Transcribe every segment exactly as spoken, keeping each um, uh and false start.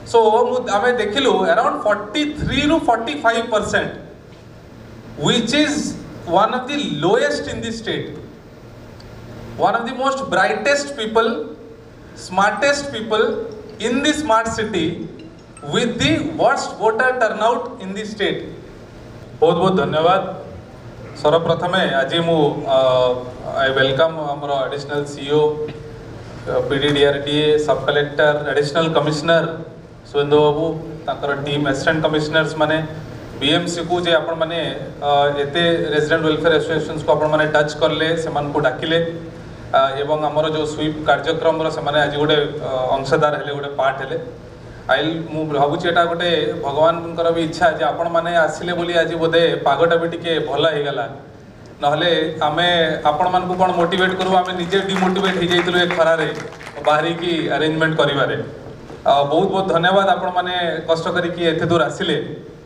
सो आम देखिलु around forty three रु forty five percent which is one of the lowest in the state. One of the most brightest people, smartest people in the smart city with the worst voter turnout in the state. बहुत बहुत धन्यवाद. सर्वप्रथमे आज मु I welcome आमर additional CEO PDDRTA सब collector additional commissioner Surendra Babu ताकर team assistant commissioners माने बीएमसी को जे आपण माने एते रेजिडेंट वेलफेयर एसोसिएशंस को आपण माने टच करले से मान को डाकिले एवं हमर जो स्वीप कार्यक्रम रो से माने आज गोटे अंशदार हेले गोटे पार्ट हेले आइल मु भाबुची एटा गोटे भगवानकर भी इच्छा जे आपण माने आसिले बोली आज बोधे पागटा भी टिके भला हे गला नहले आमे आपण मान को कोन मोटिवेट करू आमे निजे डिमोटिवेट हे जाइतलु एक खरारे बाहरी की अरेंजमेंट करिवारे बहुत बहुत धन्यवाद आपण माने कष्ट करी कि एते दूर आसिले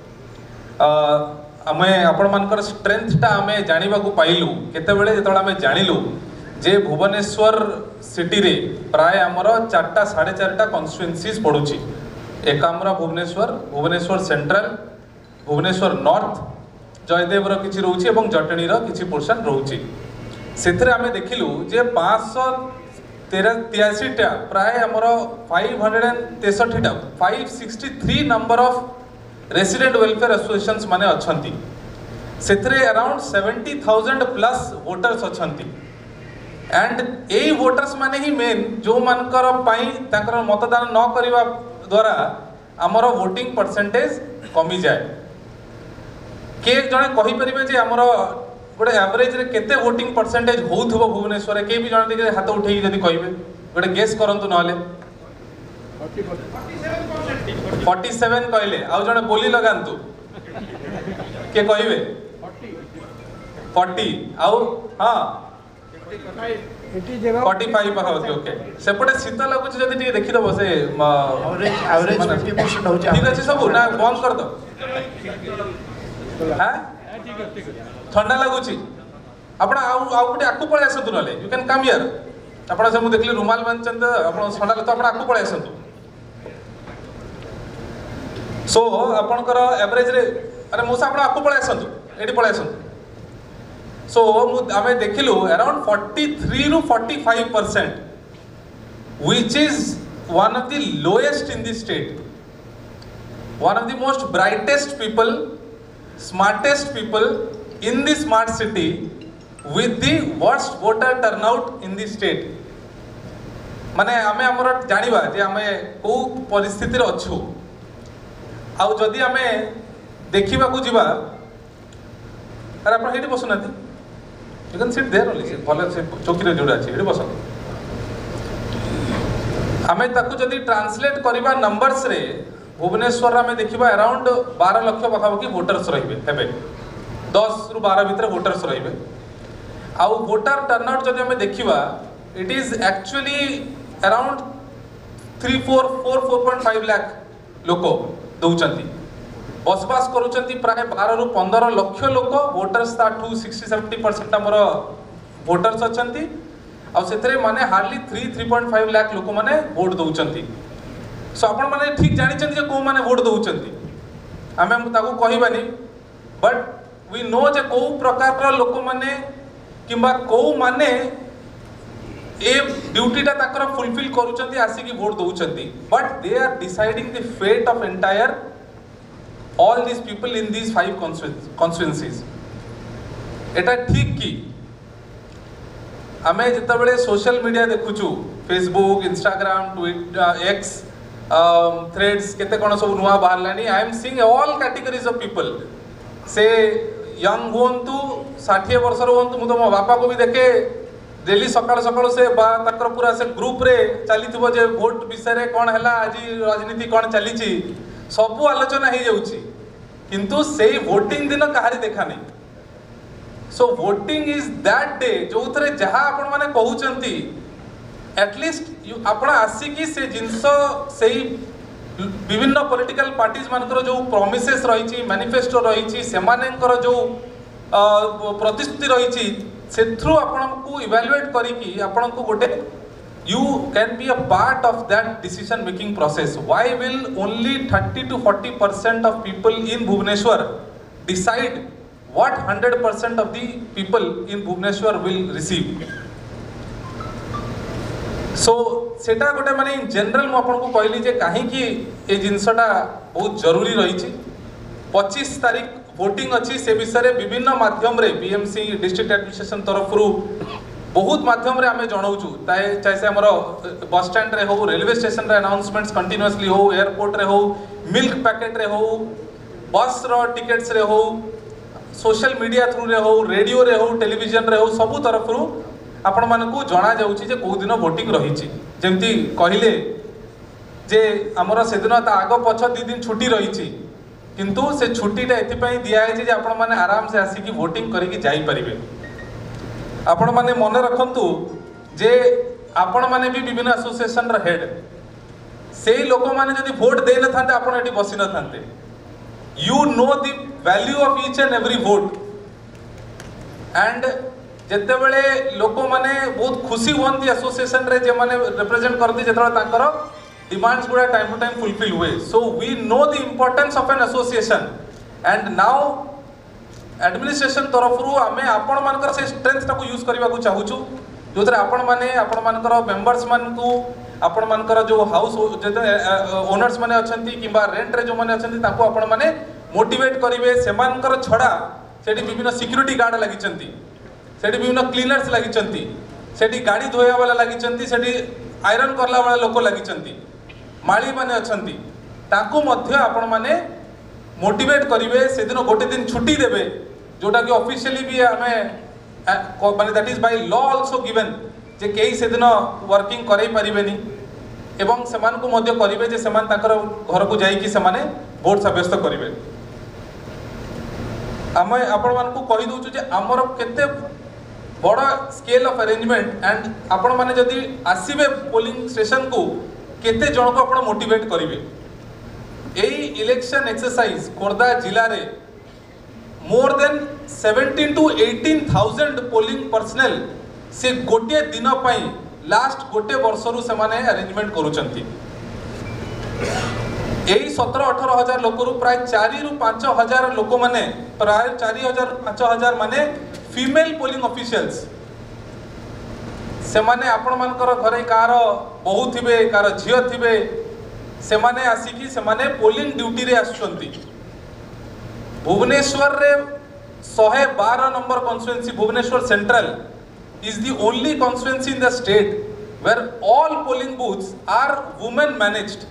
आमे आपण मानकर स्ट्रेंथटा आमे जानिबा को पाइलु केते बेले जेतोला आमे जानिलु जे भुवनेश्वर सिटी रे प्राय हमर चारटा साढ़े चारटा कॉन्स्टिट्युएंसीज पडुची एक हमर भुवनेश्वर भुवनेश्वर सेंट्रल भुवनेश्वर नॉर्थ जयदेव रो किछि रहउची एवं जटणी रो किछि पोर्शन रहउची सेथरे आमे देखिलु जे पाँच सौ तिरासी टा प्राय हमर फाइव तेसठी टा five sixty three number of resident welfare associations माने अछंती सेथरे around seventy thousand plus voters अछंती एंड एई वोटर्स माने ही मेन जो मानकर पाई ताकर मतदान न करिवा द्वारा हमर वोटिंग परसेंटेज कमी जाए के जने कहि परिबे जे हमर गोटे एवरेज रे केते वोटिंग परसेंटेज होउथबो भुवनेश्वर रे के भी जने दिके हाथ उठेई जदी कहिबे गोटे गेस करंतु नहले फोर्टी सेवन कहले आउ जने बोली लगांतु के कहिबे फोर्टी आउ हां फोर्टी फाइव पाखा ओके सेपटे शीत लागुच जदी टिके देखि दबो से एवरेज एवरेज फिफ्टी परसेंट हो जाए ठीक अछि सब ना बंद कर दो हां ठंडा लागुची आपण आउ आउ गोटे आकु पळे आसंतु नले यू कैन कम हियर आपण से मु देखली रुमाल बांधचंद आपण ठंडा तो आपण आकु पळे आसंतु सो आपणकर एवरेज रे अरे मोसा आपण आकु पळे आसंतु एडी पळे आसंतु सो मु आमे देखिलु अराउंड फोर्टी थ्री रु forty five percent which is one of the lowest in the state one of the most brightest people smartest people in the smart city with the worst voter turnout in the state माने आमे हमर जानिबा जे आमे को परिस्थिति रे अछु आउ जदी आमे देखिबा को जिबा अरे आपण हेटी बसुनाती you can sit there only भले से चौकी रे जोडा अछि हेटी बसन आमे ताकू जदी ट्रांसलेट करिबा नंबर्स रे भुवनेश्वर आमे देखिबा अराउंड बारह लाख पाखापाखि वोटर्स रहिबे हेबे दस रु बारह भितर वोटर्स रहिबे आउ वोटर टर्नआउट जदि हमें देखिबा it is actually around three four four four point five lakh लोक दौचंती बसबास करूचंती प्राय बारह रु पंद्रह लाख लोक वोटर्स ताठू सिक्सटी सेवेंटी परसेंट हमर वोटर्स अछंती आ सेथरे माने hardly three three point five lakh लोक माने वोट दौचंती सो आपण माने ठीक जानिचंती जे को माने वोट दौचंती आमे हम ताको कहिबानी बट वी नो जे को प्रकार रो लोक माने किंबा को माने ए ड्यूटीटा ताकर फुलफिल करूचंती आसी की वोट दउचंती but they are deciding the fate of entire all this people in this five constituencies एटा ठीक की आमे जता बेले सोशल मीडिया देखुचु Facebook Instagram Twitter X threads केते कोन सब नुवा बाहरलानी I am seeing all categories of people say young होंतु षाठी वर्ष होंतु मु तो मो बापा को भी देखे डेली सकाळ सकाळ से बा तकर पूरा से ग्रुप रे चली थबो जे वोट विषय रे कोन हला आज राजनीति कोन चली छी सब आलोचना हे जाउची किंतु सेही वोटिंग दिन कहारी देखा नहीं so voting is that day जो थरे जहा आपण माने कहउचंती एटलीस्ट आपण आसी की से जिंस सेही विभिन्न पॉलिटिकल पार्टीज मानकर जो प्रॉमिसेस रही मैनिफेस्टो रही से जो प्रतिश्रुति रही से आपन को इवैल्यूएट करिकी आपन को गोटे you can be a part of that decision making process. Why will only thirty to forty percent of people in Bhubaneswar decide what one hundred percent of the people in Bhubaneswar will receive? So सेटा गोटे माने in general मु आपन को कहली जे काहे कि ए जिंसटा बहुत जरूरी रही छी। पच्चीस तारीख वोटिंग अच्छी से विषय में विभिन्न माध्यम रे बीएमसी डिस्ट्रिक्ट एडमिनिस्ट्रेशन तरफ बहुत माध्यम रे आमे जणाउछु चाहे से हमर बस स्टैंड रे हो, रेलवे स्टेशन रे अनाउंसमेंट्स कंटिन्यूअसली हो, एयरपोर्ट रे हो, मिल्क पैकेट रे हो, बस रो टिकट्स रे हो, सोशल मीडिया थ्रू रे हो, रेडियो रे हो, टेलीविजन रे हो, सबु तरफ रु आपण मानकू जणा जाउछि जे को दिन वोटिंग रहिछि। जेमति कहिले जे हमर सेदिन ता आगो पछ दि दिन छुट्टी रहिछि किंतु से छुट्टीटा एथिपाई दिया है जे आपण माने आराम से आसी की वोटिंग करिकी जाई परिबे। आपण माने मन रखंतु जे आपण माने भी विभिन्न एसोसिएशन र हेड से लोक माने जदि वोट दे न थांते आपण एठी बसी न थांते। You know the value of each and every vote and जते बेले लोक माने बहुत खुशी होंती एसोसिएशन रे जे माने रिप्रेजेंट करती जेतरा तांकर डिमांड्स गुडा टाइम टू टाइम फुलफिल हुए। So we know the importance of an association and now administration तरफ रु आमे आपण मानकर से स्ट्रेंथ टाको यूज करबा को चाहूछु जोतरे आपण माने आपण मानकर मेंबर्स मान को आपण मानकर जो हाउस ओनर्स माने अछंती किबा रेंट रे जो माने अछंती ताको आपण माने मोटिवेट करिवे। सेमानकर छडा सेठी विभिन्न सिक्युरिटी गार्ड लागिचंती, सेठी विभिन्न क्लीनर्स लागिचंती, सेठी गाड़ी धोया वाला लागिचंती, सेठी आयरन करला वाला लोक लागिचंती, माली माने अछंती ताको मध्य आपण माने मोटिवेट करिवे। से दिन गोटे दिन छुट्टी देबे जोटा कि ऑफिशियली भी हमें माने that is by law also given जे केही से दिन वर्किंग करै परिबेनी एवं समान को मध्य करिवे जे समान ताकर घर को जाई कि समान वोट सब्यस्त करिवे। हम आपण मान को कहि दोछु जे हमर केते बड़ा स्केल ऑफ अरेंजमेंट एंड आपण माने जदी आसीबे पोलिंग स्टेशन को केते जण को आपण मोटिवेट करिवे। एई इलेक्शन एक्सरसाइज खोर्धा जिला रे more than seventeen to eighteen thousand polling personnel से गोटे दिन पाई लास्ट गोटे वर्ष रु से माने अरेंजमेंट करूचंती। एई सत्रह अठारह हजार लोक रु प्राय चार रु पाँच हजार लोक माने प्राय चार हजार पाँच हजार माने फीमेल पोलिंग ऑफिशियल्स से माने आपण मानकर घरे कार बहु थिबे कार झियो थिबे से माने आसिकी से माने पोलिंग ड्यूटी रे आछंती। भुवनेश्वर रे एक सौ बारह number constituency Bhubaneswar central is the only constituency in the state where all polling booths are women managed.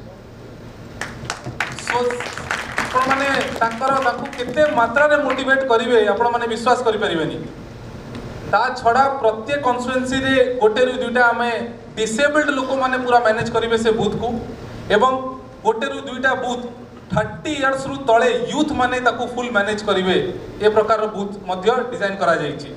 So आपण माने ताकर ताकू केते मात्रा रे मोटिवेट करिवे आपण माने विश्वास करि परिबेनी। ता छडा प्रत्येक कॉन्स्टिट्यूएंसी रे गोटे रु दुईटा हमें डिसेबल्ड लोक माने पूरा मैनेज करिवे से बूथ को एवं गोटे रु दुईटा बूथ तीस इयर्स रु तळे यूथ माने ताकू फुल मैनेज करिवे ए प्रकार रो बूथ मध्य डिजाइन करा जाईची।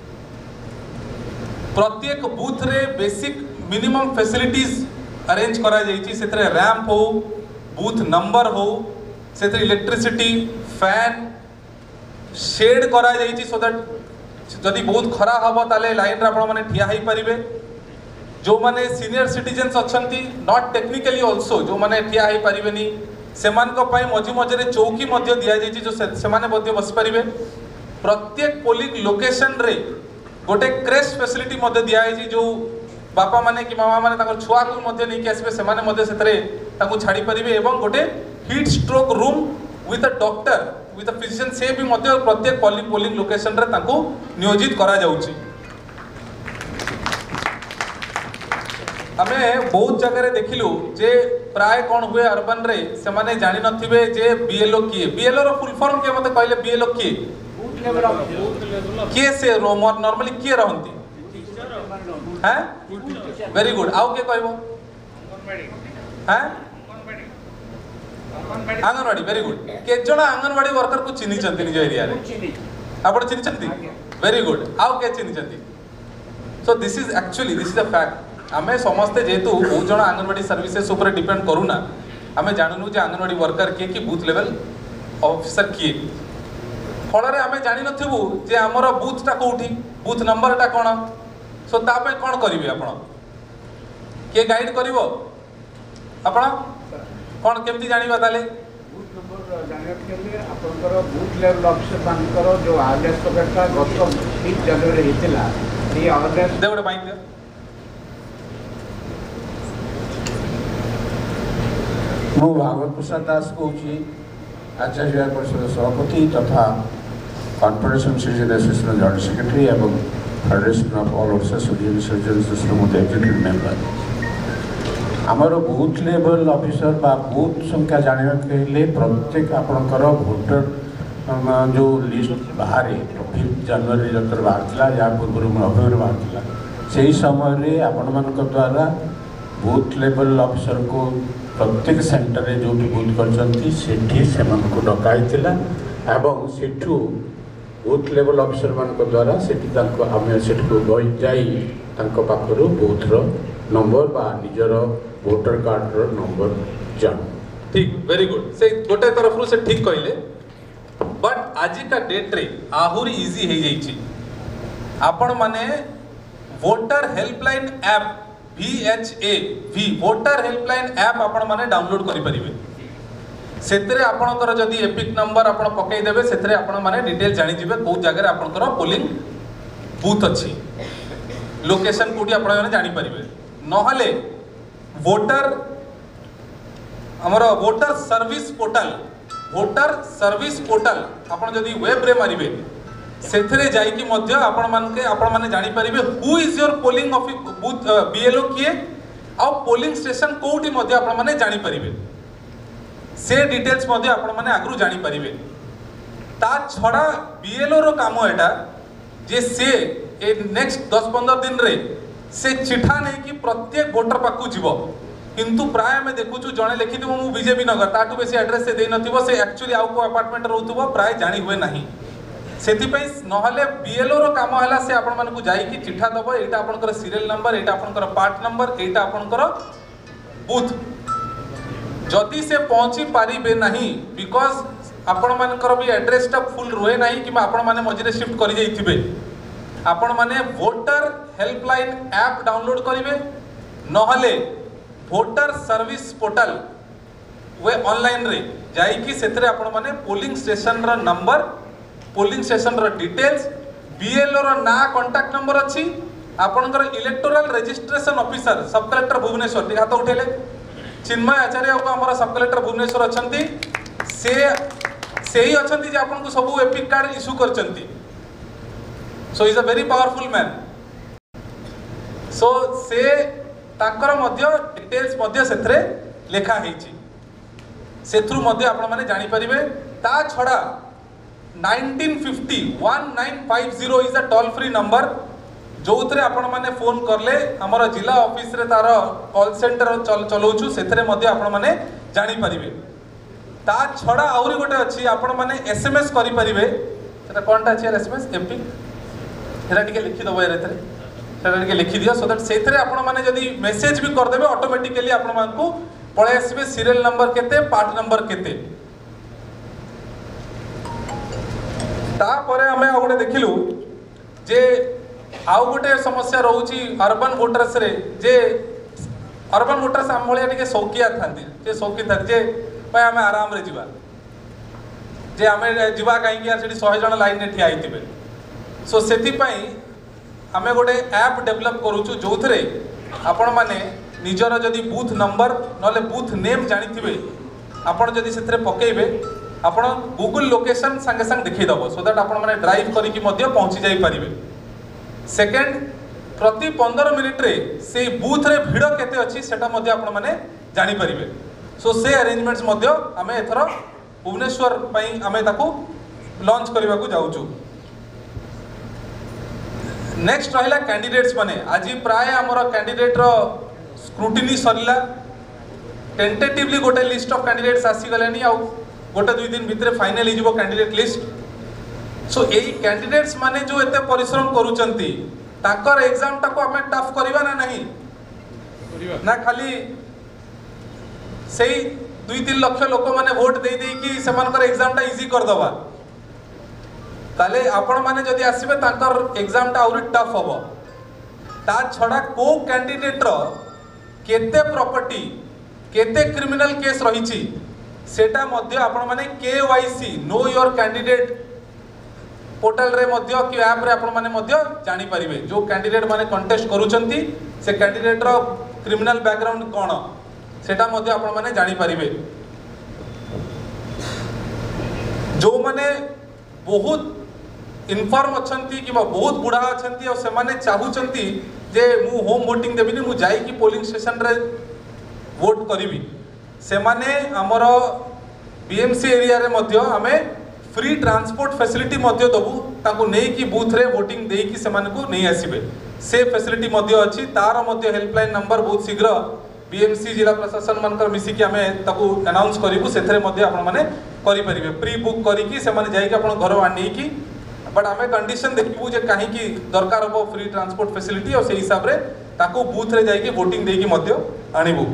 प्रत्येक बूथ रे बेसिक मिनिमम फैसिलिटीज अरेंज करा जाईची। सेतरे रैंप हो, बूथ नंबर हो, सेतरे इलेक्ट्रिसिटी, फैन, शेड करा जाईची सो दैट जदि बहुत खरा हबो ताले लाइन रे आपण माने ठिया हेई परिबे। जो माने सीनियर सिटीजन्स अछंती नॉट टेक्निकली आल्सो जो माने ठिया हेई परिबेनी सेमान को पाई मझी मझे चौकी मध्य दिया जाईची जो सेमाने मध्य बस परिबे। प्रत्येक पोलिंग लोकेशन रे गोटे क्रेश फैसिलिटी मध्य दिया है जो बापा माने कि मामा माने ताकर छुआ को मध्य नहीं कि आसबे सेमाने मध्य सेतरे ताकू छाड़ी परिबे एवं गोटे heat stroke room with a doctor with a physician से भी मध्य प्रत्येक पोलिंग पोलिंग लोकेशन रे ताकू नियोजित करा जाउची। हमें बहुत जगह देखिलु जे प्राय कौन हुए अर्बन रे से माने जानि नथिबे जे बीएलओ किए बीएलओ रो फुल फॉर्म के मते कहले बीएलओ किए किए से रोमर नॉर्मली किए रहंती हैं वेरी गुड आउ के कहबो हैं आंगनवाड़ी वेरी गुड के जणा आंगनवाड़ी वर्कर को चिन्ही चंती निज एरिया रे आपण चिन्ही चंती वेरी गुड आउ के चिन्ही चंती। So this is actually this is a fact. आमे समस्ते जेतु बहुत जण आंगनवाड़ी सर्विसेस ऊपर डिपेंड करूना आमे जाननु जे आंगनवाड़ी वर्कर के कि बूथ लेवल ऑफिसर किए फल आमे जानि नथिबु जे हमर बूथ टा कोठी बूथ नंबर टा कोन सो ता पे कोन करिवे आपण किए गाइड करिवो आपण कोन केमती जानिबा ताले बूथ नंबर जानिबा के लिए आपनकर बूथ लेवल ऑफिसर मानकर जो अवेयरनेस प्रोग्राम गत बीस जनवरी हेतिला ये अवेयरनेस दे गोटे माइक दे मु भागवत प्रसाद दास कहूँ आचार्य परिषद सभापति तथा confederation citizen association joint secretary एवं federation of all Odisha surgeon surgeon association मध्य एग्जीक्यूटिव मेंबर आमर बूथ लेवल ऑफिसर बा बूथ संख्या जानने के लिए प्रत्येक आपणकर भोटर जो लिस्ट बाहर फिफ्थ जनवरी जो बाहर या पूर्व नवेम्बर बाहर से समय आपण मान द्वारा बूथ लेवल ऑफिसर को प्रत्येक सेंटर जो बूथ कर डकाई एवं सेठू बूथ लेवल ऑफिसर मान द्वारा आम से पाखर बूथर नंबर बा निजर वोटर कार्ड नंबर जान ठीक वेरी गुड से गोटे तरफ से ठीक कहले बट आज का डेट रे आहुरी इजी हो जाइए आपण माने voter helpline app V H A V voter helpline app आपण माने डाउनलोड करि परिबे सेतरे आपणकर जदी एपिक नंबर आपण पकई देबे सेतरे आपण माने डिटेल जानि जिवे को जगह रे आपणकर पोलिंग बूथ अछि लोकेशन कोठी आपण माने जानि परिबे नहले वोटर हमर voter service portal voter service portal आपण जदी वेब रे मारिबे सेथरे जाई कि मध्य आपण मान के आपण माने जानि परिबे who is your polling office booth BLO किए आ पोलिंग स्टेशन कोठी मध्य आपण माने जानि परिबे से डिटेल्स मध्य आपण माने आगु जानि परिबे ता छडा बीएलओ रो काम एटा जे से ए नेक्स्ट दस पंद्रह दिन रे से चिठा नहीं कि प्रत्येक वोटर पाकू जीव किंतु प्राय में देखुछु जणे लिखि दिबो मु बीजेपी नगर ताटू बेसी एड्रेस से देई नथिबो से एक्चुअली आउ को अपार्टमेंट रहउतबो प्राय जानि हुए नाही सेति पई नहले बीएलओ रो काम हला से आपण मानकु जाई कि चिठा दबो एटा आपनकर सीरियल नंबर एटा आपनकर पार्ट नंबर एटा आपनकर बूथ जदि से पहुंची पारिबे नाही बिकॉज आपण मानकर भी एड्रेस टा फुल रहे नाही कि आपण माने मझिरे शिफ्ट करि जाइथिबे आपण माने वोटर हेल्पलाइन ऐप डाउनलोड करिवे नहले वोटर सर्विस पोर्टल वे ऑनलाइन रे जाई कि सेतरे आपण माने पोलिंग स्टेशन रो नंबर पोलिंग स्टेशन रो डिटेल्स बीएलओ रो ना कांटेक्ट नंबर अछि आपनकर electoral registration officer sub collector Bhubaneswar टी हाथ उठेले चिन्मय आचार्य को हमर सब कलेक्टर भुवनेश्वर अछंती से सेही अछंती जे आपन को सब एपिक कार्ड इशू करचंती so is a very powerful man so से ताकर मध्य डिटेल्स मध्य सेथरे लेखा हेछि सेथरु मध्य आपण माने जानि परिबे ता छडा nineteen fifty one nine five zero is a toll free number जो थरे आपण माने फोन करले हमर जिला ऑफिस रे तार कॉल सेंटर चलाउछु सेथरे मध्य आपण माने जानि परिबे ता छडा आउरी गोटे अछि आपण माने एसएमएस करि परिबे सेटा कोनटा अछि एसएमएस एपी एरा टिके लिखि दबो एरेथरे सेटा टिके लिखि दियो सो दैट सेथरे आपण माने जदी मेसेज भी कर देबे ऑटोमेटिकली आपण मानकु पळे आसीबे सीरियल नंबर केते पार्ट नंबर केते ता परे हमें आ गोटे देखिलु जे आउ गोटे समस्या रहउची अर्बन वोटर्स रे जे अर्बन वोटर्स हम भलिया टिके शौकिया थांती जे शौकी था जे भाई हमें आराम रे जीवा जे हमें जीवा काई कि सेठी सौ जन लाइन ने ठिया आइतिबे सो सेति पई हमें गोटे ऐप डेवलप करूछु जोथरे आपण माने निजर जदी बूथ नंबर नले बूथ नेम जानिथिबे आपण जदी सेथरे पकेइबे आपण गूगल लोकेशन संगे संग देखि दबो सो दैट आपण माने ड्राइव करी कि मध्य पहुंची जाई परिबे सेकंड प्रति पंद्रह मिनिट रे से बूथ रे भिड़ केते अछि सेटा मध्य आपण माने जानि परिबे सो से अरेंजमेंट्स मध्य हमें एथरो भुवनेश्वर पई हमें ताकू लॉन्च करबा को जाउछु नेक्स्ट रहिला कैंडिडेट्स माने आज प्राय हमर कैंडिडेट रो स्क्रूटिनी सरिला टेंटेटिवली गोटे लिस्ट ऑफ कैंडिडेट्स आसी गलेनी आ गोटे दुई दिन भितर फाइनल हिजबो कैंडिडेट लिस्ट सो एई कैंडिडेट्स माने जो एते परिश्रम करूचंती ताकर एग्जाम टाको हमें टफ करबा ना नहीं ना खाली सेई दुई तीन लाख लोक माने वोट दे दे कि सेमानकर एग्जाम टा इजी कर दबा ताले आपण माने जदी आसीबे ताकर एग्जाम टा आउरी टफ होबो ता छडा को कैंडिडेट रो केते प्रॉपर्टी केते क्रिमिनल केस रही सेटा मध्य आपण माने KYC know your candidate portal रे मध्य कि ऐप रे आपण माने मध्य जानि परिबे जो कैंडिडेट माने कंटेस्ट करूचंती से कैंडिडेट रो क्रिमिनल बैकग्राउंड कोन सेटा मध्य आपण माने जानि परिबे जो माने बहुत इनफॉर्म अछंती कि बहुत बुढ़ा अछंती और से माने चाहूचंती जे मु होम वोटिंग देबिनी मु जाई कि पोलिंग स्टेशन रे वोट करिवि से माने हमर बीएमसी एरिया रे मध्य हमें फ्री ट्रांसपोर्ट फैसिलिटी मध्य दबु ताको नै कि बूथ रे वोटिंग देई कि से माने को नै आसीबे से फैसिलिटी मध्य अछि तार मध्य हेल्पलाइन नंबर बहुत शीघ्र बीएमसी जिला प्रशासन मानकर मिसी कि हमें ताको अनाउंस करिवु सेथरे मध्य आपण माने करि परिबे प्री बुक करी कि से माने जाई कि आपण घर आनी कि बट हमें कंडीशन देखिबु जे काहे कि दरकार हो फ्री ट्रांसपोर्ट फैसिलिटी और से हिसाब रे ताको बूथ रे जाई कि वोटिंग देई कि मध्य आनिबु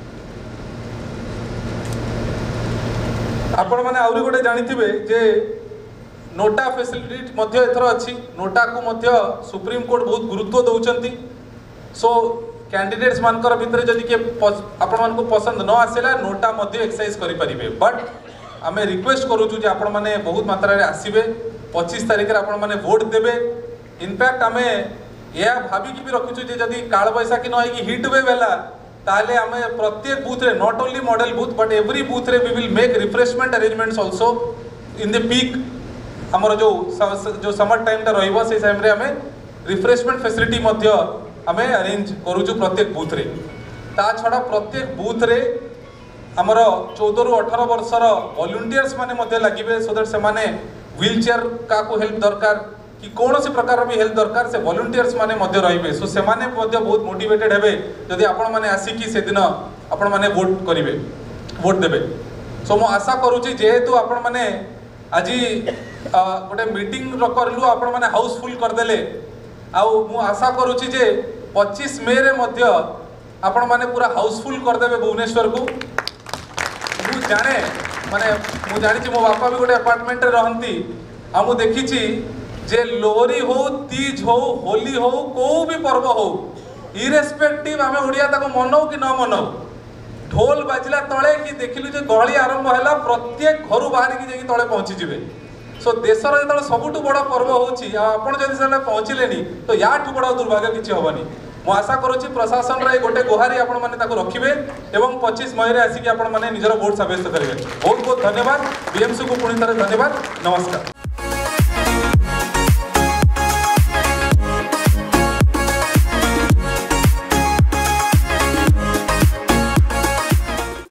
आपण माने आउरी गोटे जानिथिबे जे नोटा फैसिलिटी मध्य एथर अछि नोटा को मध्य सुप्रीम कोर्ट बहुत गुरुत्व दउचंती सो कैंडिडेट्स मानकर भितरे जदि के आपण मान को पसंद न आसेला नोटा मध्य एक्सरसाइज करि परिबे बट आमे रिक्वेस्ट करूछु जे आपण माने बहुत मात्रा रे आसीबे पच्चीस तारिख रे आपण माने वोट देबे इनफैक्ट आमे या भाबी कि भी रखिछु जे जदि काल बैसाखी न होई कि हिट वेव वेला ताले आमे प्रत्येक बूथ रे not only model booth but every booth रे we will make refreshment arrangements also in the peak हमर जो जो समर टाइम ता रहइबो से टाइम रे हमें रिफ्रेशमेंट फैसिलिटी मध्य हमें अरेंज करूछु प्रत्येक बूथ रे ता छडा प्रत्येक बूथ रे हमर चौदह रु अठारह वर्षर वॉलंटियर्स माने मध्य लागिबे सो दैट से माने व्हील चेयर का को हेल्प दरकार कि कौन सी प्रकार भी हेल्प दरकार से वॉलंटियर्स माने मध्य रहिबे सो से माने मध्य बहुत मोटिवेटेड हेबे जदि आपण माने आसी कि से दिन आपण माने वोट करिवे वोट देबे सो मो आशा करूची जेहेतु आपण माने आजी गोटे मीटिंग करलु आपण माने हाउसफुल कर देले आउ मु आशा करूची जे पच्चीस मई रे मध्य आपण माने पूरा हाउसफुल कर देबे भुवनेश्वर को मु जाने माने मु जानि मो बापा भी गोटे अपार्टमेंट रे रहंती आ मु देखिची जे लोहरी हो तीज हो होली हो को भी पर्व हो इरेस्पेक्टिव आमे ओडिया ताको मनो कि न मनो ढोल बाजिला तळे कि देखिलु जे गहली आरंभ हैला प्रत्येक घर बाहर कि जेकी तळे पहुंची जिवे सो देशर जेतळे सबुटु बड़ पर्व होची आपण जदि सेने पहुंचिलेनी तो याठु बड़ दुर्भाग्य किछि होबनी मु आशा करूची प्रशासन रे गोटे गुहारी आपण माने ताको रखिबे एवं पच्चीस मई रे आसी कि आपण माने निजर वोट साब्यस्त करिवे बहुत बहुत धन्यवाद बीएमसी को पुणी तरह धन्यवाद नमस्कार।